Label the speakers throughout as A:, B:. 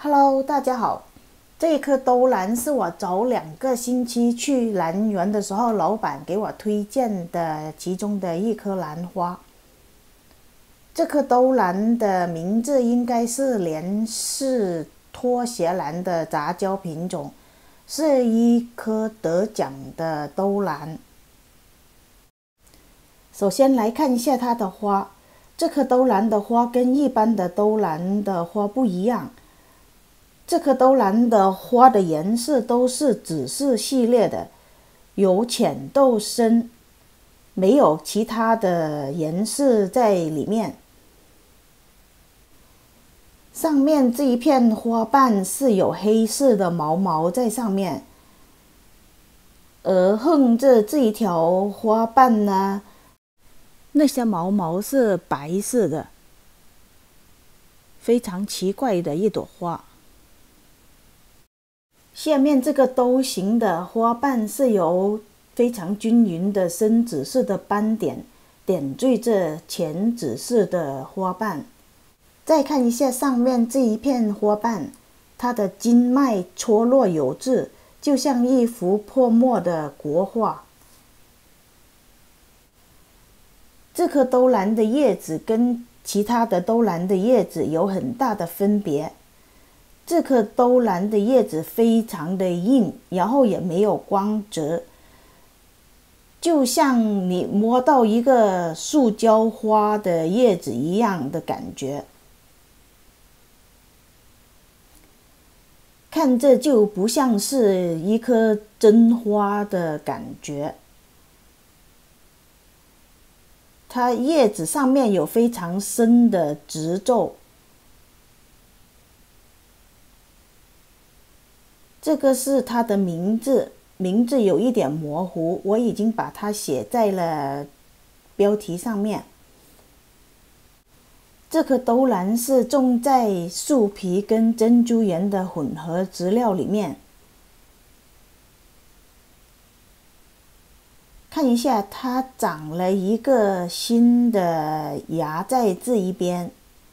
A: Hello，大家好。这一颗兜兰是我早2个星期去兰园的时候，老板给我推荐的其中的一颗兰花。这颗兜兰的名字应该是连氏拖鞋兰的杂交品种，是一颗得奖的兜兰。首先来看一下它的花，这颗兜兰的花跟一般的兜兰的花不一样。这颗兜兰的花的颜色都是紫色系列的，由浅到深，没有其他的颜色在里面。上面这一片花瓣是有黑色的毛毛在上面，而横着这一条花瓣呢，那些毛毛是白色的，非常奇怪的一朵花。下面这个兜形的花瓣是由非常均匀的深紫色的斑点点缀着浅紫色的花瓣。再看一下上面这一片花瓣，它的经脉错落有致，就像一幅泼墨的国画。这颗兜兰的叶子跟其他的兜兰的叶子有很大的分别。这颗兜兰的叶子非常的硬，然后也没有光泽，就像你摸到一个塑胶花的叶子一样的感觉。看着就不像是一颗真花的感觉。它叶子上面有非常深的褶皱。这个是它的名字，名字有一点模糊，我已经把它写在了标题上面。这颗兜兰是种在树皮跟珍珠岩的混合植料里面。看一下，它长了一个新的芽在这一边。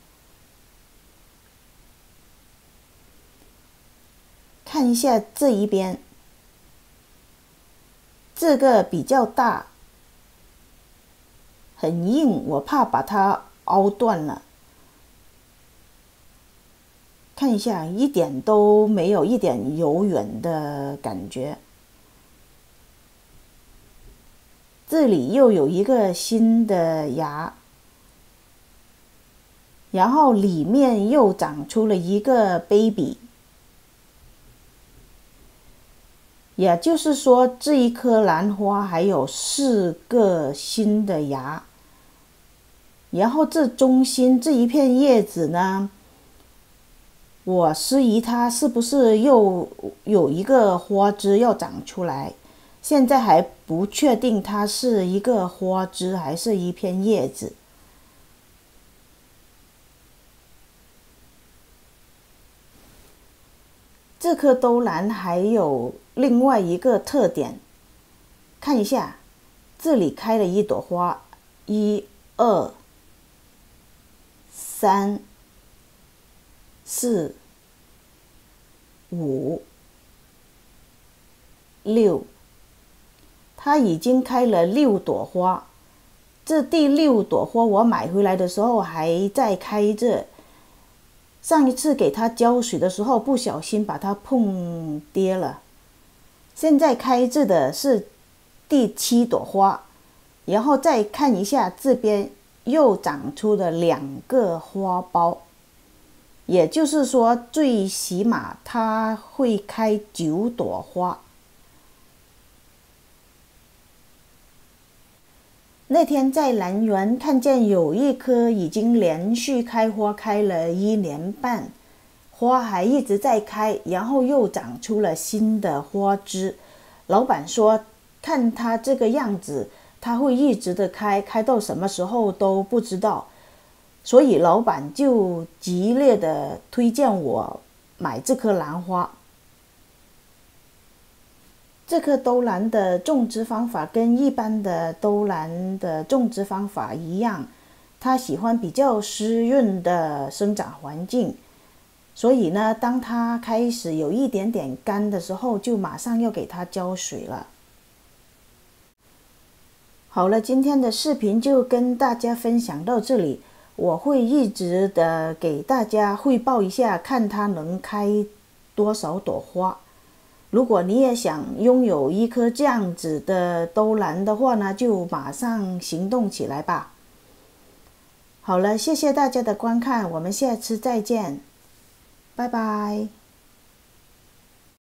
A: 看一下这一边，这个比较大，很硬，我怕把它凹断了。看一下，一点都没有一点柔软的感觉。这里又有一个新的芽，然后里面又长出了一个 baby。也就是说，这一颗兰花还有4个新的芽。然后这中心这一片叶子呢，我质疑它是不是又有一个花枝要长出来，现在还不确定它是一个花枝还是一片叶子。这颗兜兰还有另外一个特点，看一下，这里开了一朵花，1、2、3、4、5、6，它已经开了6朵花。这第6朵花我买回来的时候还在开着，上一次给它浇水的时候不小心把它碰跌了。现在开着的是第7朵花，然后再看一下这边又长出了2个花苞，也就是说最起码它会开9朵花。那天在兰园看见有一棵已经连续开花开了1年半，花还一直在开，然后又长出了新的花枝。老板说，看它这个样子，它会一直的开，开到什么时候都不知道。所以老板就极力的推荐我买这颗兰花。这颗兜兰的种植方法跟一般的兜兰的种植方法一样，它喜欢比较湿润的生长环境， 所以呢，当它开始有一点点干的时候，就马上要给它浇水了。好了，今天的视频就跟大家分享到这里。我会一直的给大家汇报一下，看它能开多少朵花。如果你也想拥有一颗这样子的兜兰的话呢，就马上行动起来吧。好了，谢谢大家的观看，我们下次再见，拜拜。